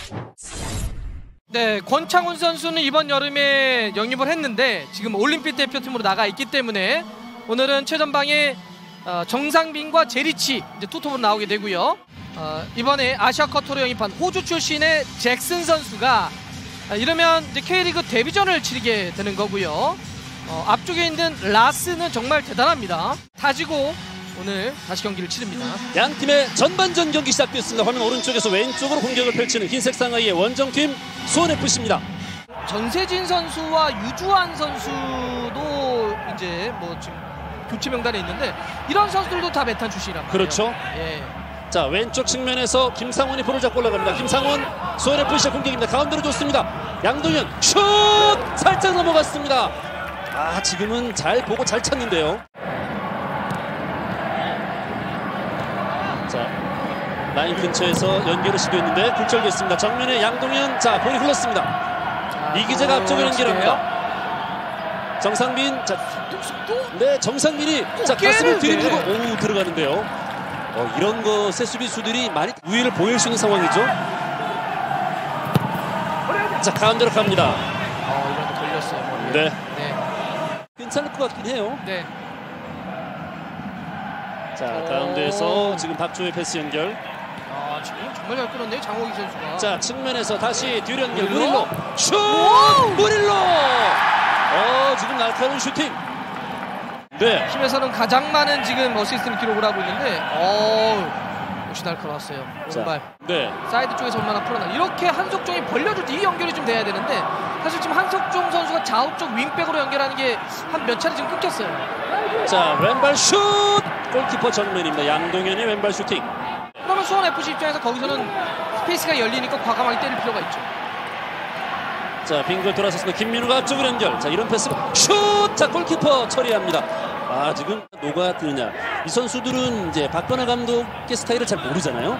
네, 권창훈 선수는 이번 여름에 영입을 했는데 지금 올림픽 대표팀으로 나가 있기 때문에 오늘은 최전방에 정상빈과 제리치 이제 투톱으로 나오게 되고요. 이번에 아시아 쿼터로 영입한 호주 출신의 잭슨 선수가 이러면 이제 K리그 데뷔전을 치르게 되는 거고요. 앞쪽에 있는 라스는 정말 대단합니다. 다지고 오늘 다시 경기를 치릅니다. 양 팀의 전반전 경기 시작됐습니다. 화면 오른쪽에서 왼쪽으로 공격을 펼치는 흰색 상하이의 원정팀 수원FC입니다. 전세진 선수와 유주환 선수도 이제 뭐 지금 교체 명단에 있는데 이런 선수들도 다 메탄 출신이란 말이에요. 그렇죠. 예. 자, 왼쪽 측면에서 김상원이 볼을 잡고 올라갑니다. 김상원, 수원FC의 공격입니다. 가운데로 줬습니다. 양동현 슛! 살짝 넘어갔습니다. 지금은 잘 보고 잘 찼는데요. 자, 라인 근처에서 연결을 시도했는데 굴절됐습니다. 정면에 양동현, 자, 볼이 흘렀습니다. 이기재가 앞쪽으로 연결합니다. 정상빈, 자, 네, 정상빈이 자, 가슴을 들이밀고 오, 들어가는데요. 이런 것에 수비수들이 많이 우위를 보일 수 있는 상황이죠. 자, 가운데로 갑니다. 이번에 걸렸어요. 머리에. 네. 네. 괜찮을 것 같긴 해요. 네. 자, 가운데에서 지금 박주호의 패스 연결. 지금 정말 잘 끌었네요, 장호기 선수가. 자, 측면에서 다시 뒤로 연결. 무릴로 슛! 무릴로! 지금 날카로운 슈팅. 네. 팀에서는 가장 많은 지금 어시스트를 기록을 하고 있는데 역시 날카로웠어요. 오른발. 네. 사이드 쪽에서 얼마나 풀어나. 이렇게 한석종이 벌려줄 때 이 연결이 좀 돼야 되는데 사실 지금 한석종 선수가 좌우 쪽 윙백으로 연결하는 게 한 몇 차례 지금 끊겼어요. 자, 왼발 슛! 골키퍼 정면입니다. 양동현의 왼발 슈팅. 그러면 수원FC 입장에서 거기서는 스페이스가 열리니까 과감하게 때릴 필요가 있죠. 자, 빙글 돌아섰습니다. 김민우가 앞쪽으로 연결. 자, 이런 패스 슛! 자, 골키퍼 처리합니다. 지금 누가 뜨느냐. 이 선수들은 이제 박건하 감독의 스타일을 잘 모르잖아요.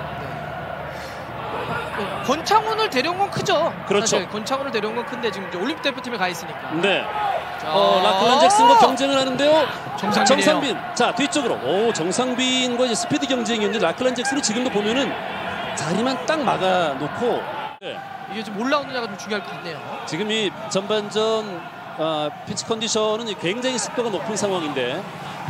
권창훈을 데려온 건 크죠. 그렇죠. 사실 권창훈을 데려온 건 큰데 지금 이제 올림픽 대표팀에 가 있으니까. 네. 라클란 잭슨과 경쟁을 하는데요. 정상빈. 자, 뒤쪽으로. 정상빈과 이제 스피드 경쟁이었는데 라클란 잭슨이 지금도 보면은 자리만 딱 막아놓고. 네. 이게 좀 올라오느냐가 좀 중요할 것 같네요. 지금 이 전반전 피치 컨디션은 굉장히 습도가 높은 상황인데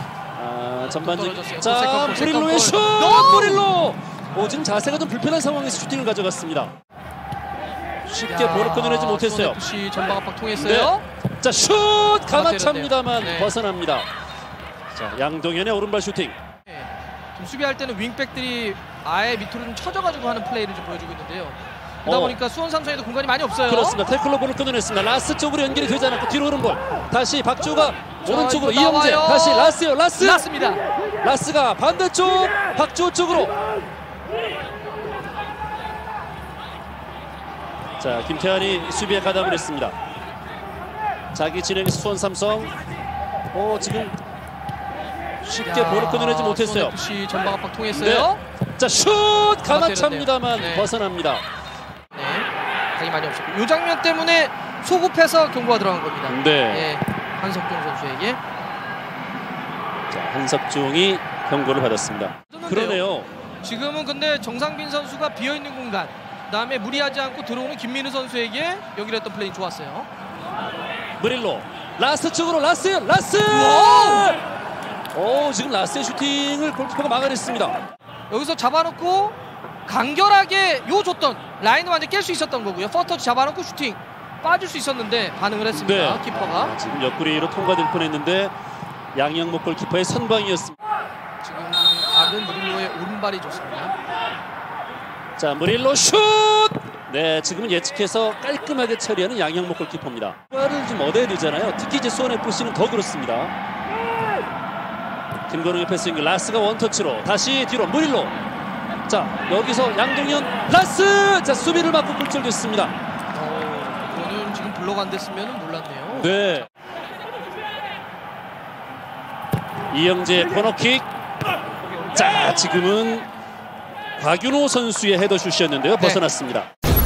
전반전. 자, 무릴로의 슛! 무릴로! 지금 자세가 좀 불편한 상황에서 슈팅을 가져갔습니다. 쉽게 볼을 끊어내지 못했어요. 수원FC 전방 압박 통했어요. 네. 자, 슛! 가마차입니다만 네. 벗어납니다. 자, 양동현의 오른발 슈팅. 네. 좀 수비할 때는 윙백들이 아예 밑으로 좀 쳐져가지고 하는 플레이를 좀 보여주고 있는데요. 그러다 보니까 수원 삼성에도 공간이 많이 없어요. 그렇습니다. 태클로 볼을 끊어냈습니다. 라스 쪽으로 연결이 되지 않았고 뒤로 오른 볼. 다시 박주호가 오른쪽으로 이영재. 다시 라스요. 라스입니다. 라스가 반대쪽 박주호 쪽으로. 자, 김태환이 수비에 가담을 했습니다. 자기 진행에서 수원 삼성. 지금 쉽게 볼을 끊어내지 못했어요. 수원FC 전방 압박 통했어요. 네. 자, 슛! 가마차입니다만 네. 벗어납니다. 네, 당이 많이 없었고 이 장면 때문에 소급해서 경고가 들어간 겁니다. 네. 한석종 선수에게. 자, 한석종이 경고를 받았습니다. 그러네요. 지금은 근데 정상빈 선수가 비어있는 공간, 그다음에 무리하지 않고 들어오는 김민우 선수에게 연결했던 플레이 좋았어요. 무릴로 라스 쪽으로 라스! 지금 라스의 슈팅을 골키퍼가 막아냈습니다. 여기서 잡아놓고 간결하게 줬던 라인을 완전 깰 수 있었던 거고요. 퍼터치 잡아놓고 슈팅 빠질 수 있었는데 반응을 했습니다. 네. 키퍼가. 지금 옆구리로 통과될 뻔했는데 양영목 골키퍼의 선방이었습니다. 지금 각은 무릴로의 오른발이 좋습니다. 자, 무릴로 슛! 네, 지금은 예측해서 깔끔하게 처리하는 양영목 골키퍼입니다. 골을 좀 얻어야 되잖아요. 특히 이제 수원FC는 더 그렇습니다. 김건웅의 패스 연결. 라스가 원터치로 다시 뒤로 무릴로. 자, 여기서 양동현 라스! 자, 수비를 맞고 굴절됐습니다. 이거는 지금 블록 안 됐으면 몰랐네요. 네. 이영재 코너킥. 자, 지금은 곽윤호 선수의 헤더슛이었는데요. 벗어났습니다.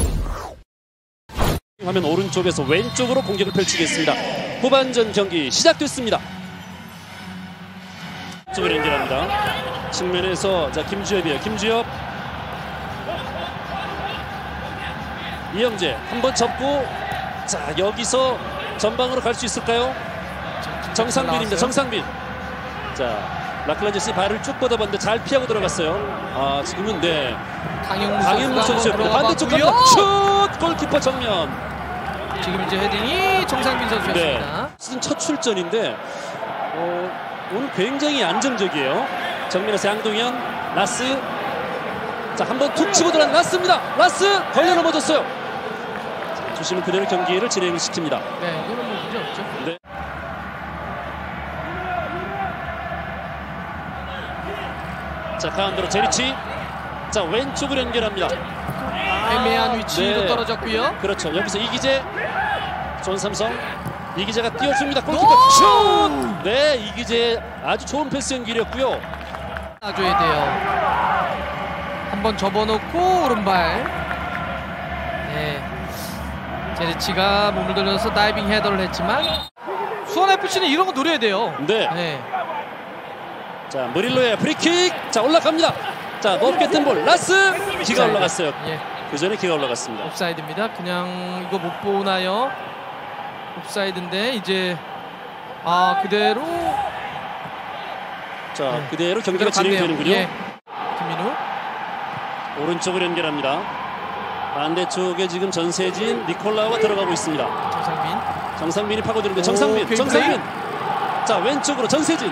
화면 오른쪽에서 왼쪽으로 공격을 펼치겠습니다. 후반전 경기 시작됐습니다. 쪽으로 연결합니다. 측면에서 자, 김주엽이에요. 김주엽. 이영재 한번 접고 자 여기서 전방으로 갈 수 있을까요? 정상빈입니다. 정상빈. 자 라클란제스의 발을 쭉 뻗어봤는데 잘 피하고 들어갔어요. 아 지금은 네 강현무 선수였고요. 반대쪽 갑니다. 슛! 골키퍼 정면. 지금 이제 헤딩이 정상빈 선수였습니다. 네. 시즌 첫 출전인데 오늘 굉장히 안정적이에요. 정면에서 양동현, 라스. 자, 한번 툭 치고 들어간 라스입니다. 라스 걸려 넘어졌어요. 자, 주심은 그대로 경기를 진행을 시킵니다. 네, 이거는 뭐 문제 없죠. 네. 자, 가운데로 제리치. 자, 왼쪽으로 연결합니다. 애매한 위치로 네. 떨어졌고요. 그렇죠. 여기서 이기재, 손삼성. 이기재가 띄워줍니다. 골키퍼 슛! 네, 이기재 아주 좋은 패스 연기였고요. 놔줘야 돼요. 한번 접어놓고 오른발. 네, 제리치가 몸을 돌려서 다이빙 헤더를 했지만 수원FC는 이런 거 노려야 돼요. 네. 네. 자, 무릴로의 프리킥. 자, 올라갑니다. 자, 높게 뜬 볼. 라스. 기가 올라갔어요. 예. 그 전에 기가 올라갔습니다. 옵사이드입니다. 그냥 이거 못 보나요? 옵사이드인데 이제 그대로 자, 네. 그대로 경기가 진행이 되는군요. 예. 김민우 오른쪽으로 연결합니다. 반대쪽에 지금 전세진, 니콜라우가 들어가고 있습니다. 정상빈. 정상빈이 파고드는데 정상빈. 자, 왼쪽으로 전세진.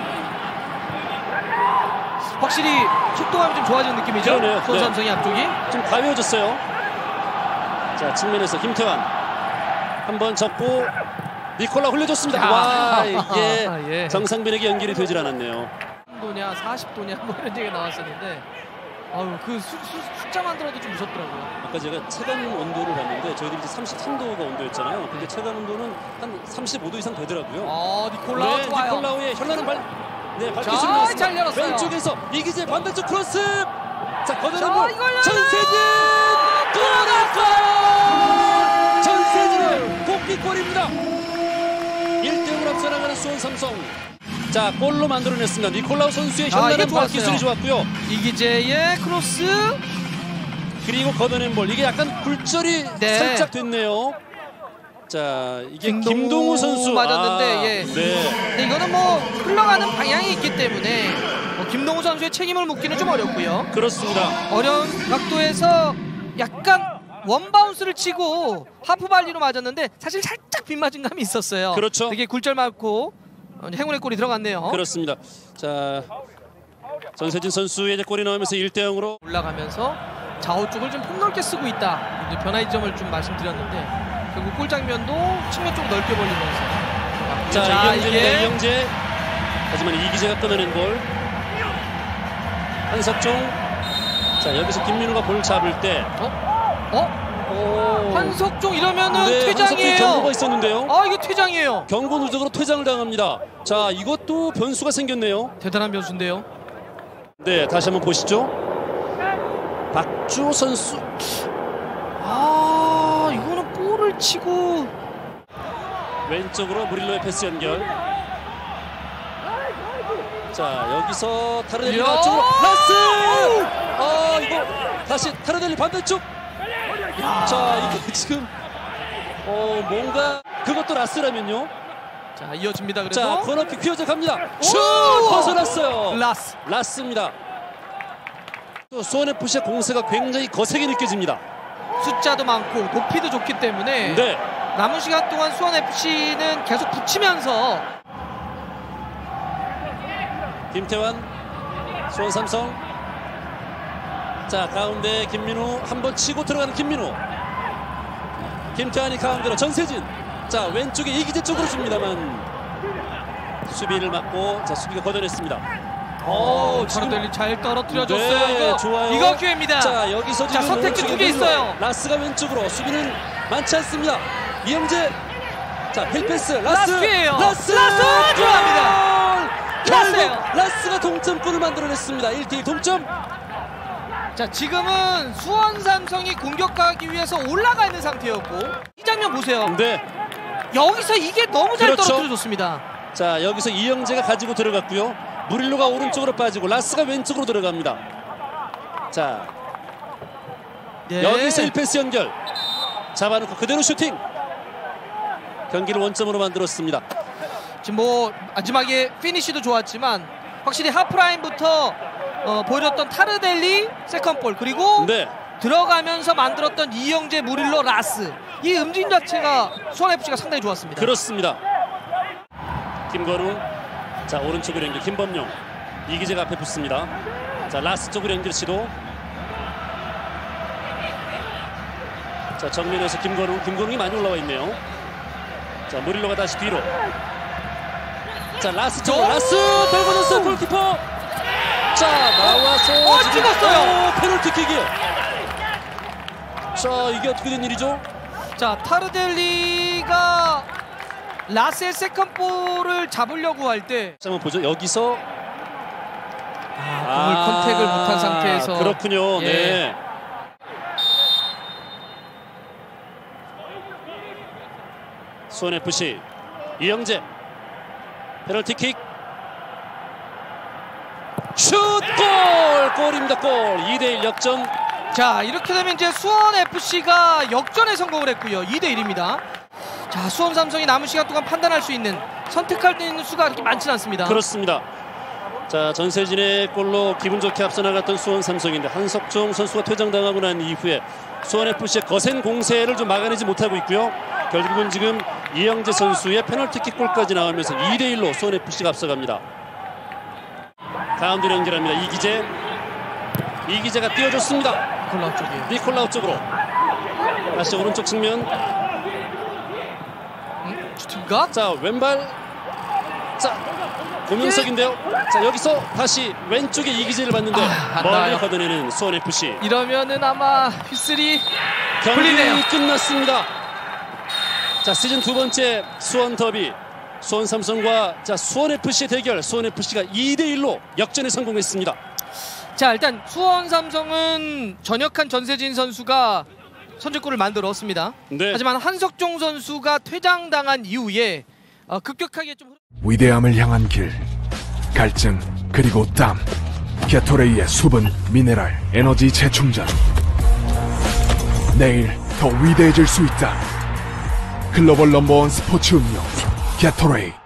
확실히 속도감이 좀 좋아진 느낌이죠. 그러네요. 손삼성이 앞쪽이. 좀 가벼워졌어요. 자, 측면에서 김태환 한번 접고 니콜라 흘려줬습니다. 와, 이게 예. 정상빈에게 연결이 되질 않았네요. 30도냐 40도냐 뭐 이런 얘기가 나왔었는데 그 숫자만 들어도 좀 무섭더라고요. 아까 제가 체감 온도를 봤는데 저희들이 이제 33도가 온도였잖아요. 근데 체감 온도는 한 35도 이상 되더라고요. 니콜라우 네, 좋아요. 니콜라우의 현란한 발기술이 잘 나왔습니다. 열었어요. 왼쪽에서 이기재 반대쪽 크로스. 자, 거대한 볼. 이걸 전세진 들어갔어요. 전세진의 복귀골입니다. 1대0으로 앞서 나가는 수원 삼성. 자, 골로 만들어냈습니다. 니콜라우 선수의 현란한 발기술이 좋았고요. 이기재의 크로스. 그리고 걷어낸 볼. 이게 약간 굴절이 살짝 됐네요. 자, 이게 김동우 선수 맞았는데 예. 네. 근데 이거는 뭐 흘러가는 방향이 있기 때문에 김동우 선수의 책임을 묻기는 좀 어렵고요. 그렇습니다. 어려운 각도에서 약간 원바운스를 치고 하프 발리로 맞았는데 사실 살짝 빗맞은 감이 있었어요. 그렇죠. 되게 굴절 맞고 행운의 골이 들어갔네요. 그렇습니다. 자, 전세진 선수의 이제 골이 나오면서 1대0으로 올라가면서 좌우 쪽을 좀 폭넓게 쓰고 있다. 이제 변화의 점을 좀 말씀드렸는데 결국 골 장면도 측면 쪽 넓게 벌리면서 자, 이영재. 하지만 이기재가 끊어낸 볼. 한석종. 자, 여기서 김민우가 볼 잡을 때 한석종 이러면은 네, 퇴장이에요. 경고가 있었는데요. 이거 퇴장이에요. 경고 누적으로 퇴장을 당합니다. 자, 이것도 변수가 생겼네요. 대단한 변수인데요. 네, 다시 한번 보시죠. 박주호 선수. 이거는 볼을 치고 왼쪽으로 무릴로의 패스 연결. 자, 여기서 타르델리가 쪽으로 라스. 이거 다시 타르델리 반대쪽. 자, 이게 지금 뭔가 그것도 라스라면요. 자, 이어집니다. 그래도 자, 코너킥 휘어져 갑니다. 슛! 벗어났어요. 라스입니다. 또 수원FC의 공세가 굉장히 거세게 느껴집니다. 숫자도 많고 높이도 좋기 때문에 네. 남은 시간 동안 수원FC는 계속 붙이면서 김태환, 수원 삼성. 자, 가운데 김민우 한번 치고 들어가는 김민우. 김태환이 가운데로 전세진. 자, 왼쪽에 이기재 쪽으로 줍니다만 수비를 막고 자, 수비가 걷어냈습니다. 타르델리 잘 떨어뜨려줬어요. 네, 이거 좋아요. 이거 기회입니다. 자, 여기서 지금 선택지 2개 있어요. 라스가 왼쪽으로. 수비는 많지 않습니다. 이영재. 자, 힐패스 라스. 라스 들어갑니다. 결국 라스가 동점골을 만들어냈습니다. 1대1 동점. 자, 지금은 수원 삼성이 공격하기 위해서 올라가 있는 상태였고 이 장면 보세요. 네. 여기서 이게 너무 잘 그렇죠. 떨어뜨려줬습니다. 자, 여기서 이영재가 가지고 들어갔고요. 무릴로가 오른쪽으로 빠지고 라스가 왼쪽으로 들어갑니다. 자, 네. 여기서 1패스 연결. 잡아놓고 그대로 슈팅. 경기를 원점으로 만들었습니다. 지금 뭐 마지막에 피니시도 좋았지만 확실히 하프라인부터 보여줬던 타르델리 세컨볼 그리고 네. 들어가면서 만들었던 이영재, 무릴로, 라스 이 움직임 자체가 수원FC가 상당히 좋았습니다. 그렇습니다. 김건우, 자 오른쪽으로 연결 김범용, 이기재가 앞에 붙습니다. 자 라스 쪽으로 연결 시도. 자 정면에서 김건웅이 많이 올라와 있네요. 자 무릴로가 다시 뒤로. 자 라스 쪽으로 라스 벨버전스 골키퍼. 자 나와서 찍었어요. 페널티킥이요. 자 이게 어떻게 된 일이죠? 자 타르델리가 라스의 세컨볼을 잡으려고 할 때 한번 보죠. 여기서 공을 컨택을 못한 상태에서 그렇군요. 예. 네. 수원FC 이영재 페널티킥 슛! 골입니다. 골. 2대1 역전. 자 이렇게 되면 이제 수원FC가 역전에 성공을 했고요. 2대1입니다. 자 수원 삼성이 남은 시간 동안 판단할 수 있는 선택할 수 있는 수가 그렇게 많지는 않습니다. 그렇습니다. 자 전세진의 골로 기분 좋게 앞서 나갔던 수원 삼성인데 한석종 선수가 퇴장당하고 난 이후에 수원FC의 거센 공세를 좀 막아내지 못하고 있고요. 결국은 지금 이영재 선수의 페널티킥 골까지 나오면서 2대1로 수원FC가 앞서갑니다. 가운데로 연결합니다. 이기재가 띄워줬습니다. 니콜라우 쪽이에요. 니콜라우 쪽으로 다시 오른쪽 측면. 슈팅각. 자 왼발. 자 고명석인데요. 자 여기서 다시 왼쪽에 이기재를 봤는데 멀리 걷어내는 수원FC. 이러면은 아마 휘슬이 경기 풀리네요. 끝났습니다. 자 시즌 두 번째 수원 더비, 수원 삼성과 자 수원FC의 대결. 수원FC가 2대1로 역전에 성공했습니다. 자 일단 수원 삼성은 전역한 전세진 선수가 선제골을 만들었습니다. 네. 하지만 한석종 선수가 퇴장당한 이후에 급격하게 좀 위대함을 향한 길, 갈증 그리고 땀, 게토레이의 수분, 미네랄, 에너지 재충전. 내일 더 위대해질 수 있다. 글로벌 넘버원 스포츠 음료 게토레이.